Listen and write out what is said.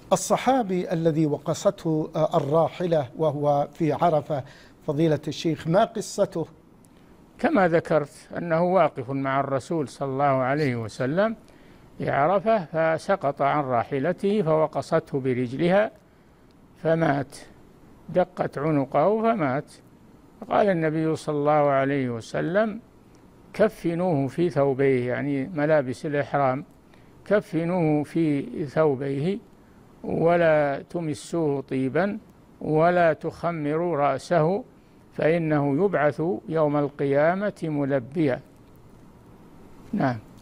الصحابي الذي وقصته الراحلة وهو في عرفة فضيلة الشيخ، ما قصته؟ كما ذكرت أنه واقف مع الرسول صلى الله عليه وسلم في عرفة، فسقط عن راحلته فوقصته برجلها فمات، دقت عنقه فمات. فقال النبي صلى الله عليه وسلم: كفنوه في ثوبيه، يعني ملابس الإحرام، كفنوه في ثوبيه ولا تمسوه طيبا ولا تخمروا رأسه، فإنه يبعث يوم القيامة ملبيا. نعم.